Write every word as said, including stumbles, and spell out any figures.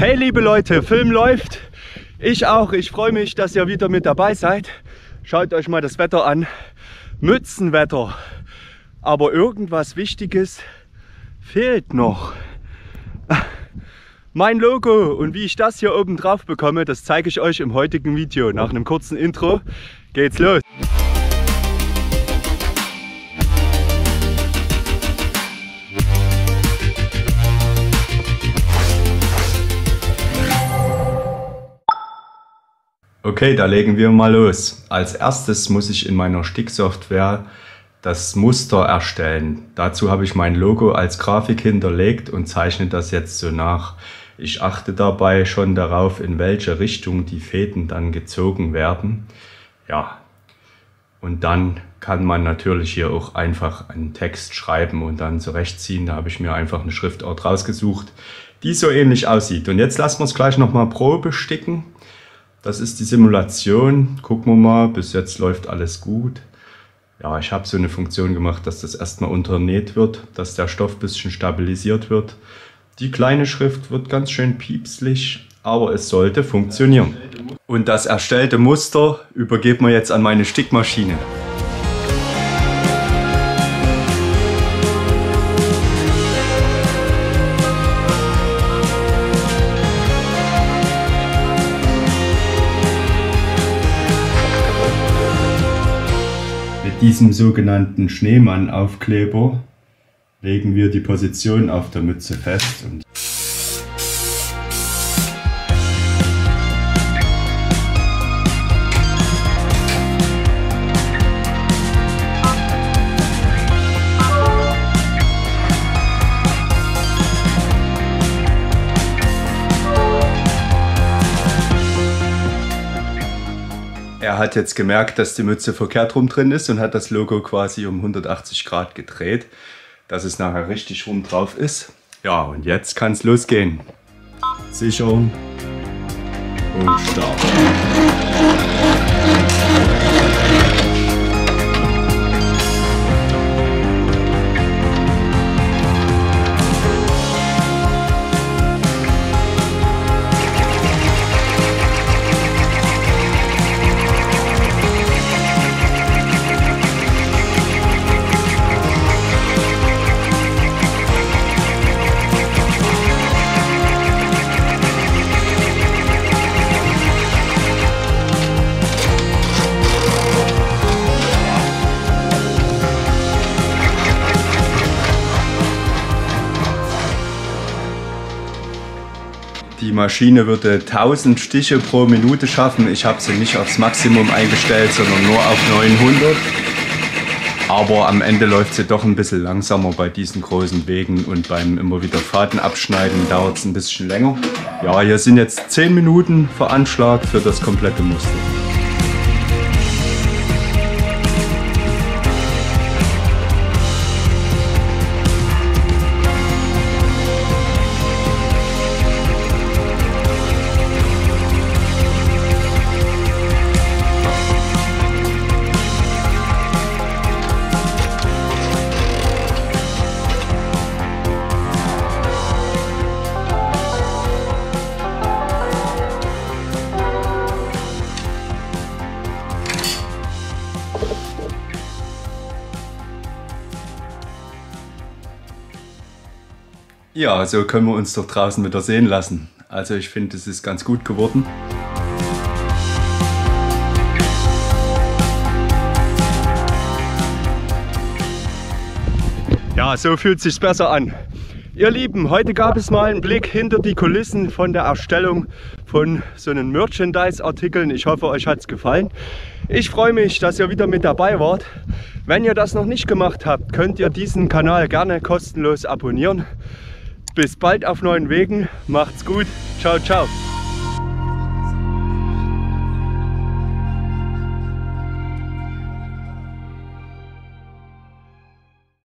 Hey liebe Leute, Film läuft. Ich auch. Ich freue mich, dass ihr wieder mit dabei seid. Schaut euch mal das Wetter an. Mützenwetter. Aber irgendwas Wichtiges fehlt noch. Mein Logo und wie ich das hier oben drauf bekomme, das zeige ich euch im heutigen Video. Nach einem kurzen Intro geht's los. Okay, da legen wir mal los. Als erstes muss ich in meiner Sticksoftware das Muster erstellen. Dazu habe ich mein Logo als Grafik hinterlegt und zeichne das jetzt so nach. Ich achte dabei schon darauf, in welche Richtung die Fäden dann gezogen werden. Ja, und dann kann man natürlich hier auch einfach einen Text schreiben und dann zurechtziehen. Da habe ich mir einfach eine Schriftart rausgesucht, die so ähnlich aussieht. Und jetzt lassen wir es gleich nochmal Probe sticken. Das ist die Simulation. Gucken wir mal, bis jetzt läuft alles gut. Ja, ich habe so eine Funktion gemacht, dass das erstmal unternäht wird, dass der Stoff ein bisschen stabilisiert wird. Die kleine Schrift wird ganz schön piepslich, aber es sollte funktionieren. Und das erstellte Muster übergeben wir jetzt an meine Stickmaschine. Mit diesem sogenannten Schneemann-Aufkleber legen wir die Position auf der Mütze fest. Und er hat jetzt gemerkt, dass die Mütze verkehrt rum drin ist und hat das Logo quasi um hundertachtzig Grad gedreht, dass es nachher richtig rum drauf ist. Ja, und jetzt kann es losgehen. Sichern und starten. Die Maschine würde tausend Stiche pro Minute schaffen. Ich habe sie nicht aufs Maximum eingestellt, sondern nur auf neunhundert. Aber am Ende läuft sie doch ein bisschen langsamer bei diesen großen Wegen und beim immer wieder Faden abschneiden dauert es ein bisschen länger. Ja, hier sind jetzt zehn Minuten veranschlagt für das komplette Muster. Ja, so können wir uns doch draußen wieder sehen lassen. Also ich finde, es ist ganz gut geworden. Ja, so fühlt es sich besser an. Ihr Lieben, heute gab es mal einen Blick hinter die Kulissen von der Erstellung von so einen Merchandise-Artikeln. Ich hoffe, euch hat es gefallen. Ich freue mich, dass ihr wieder mit dabei wart. Wenn ihr das noch nicht gemacht habt, könnt ihr diesen Kanal gerne kostenlos abonnieren. Bis bald auf neuen Wegen. Macht's gut. Ciao, ciao.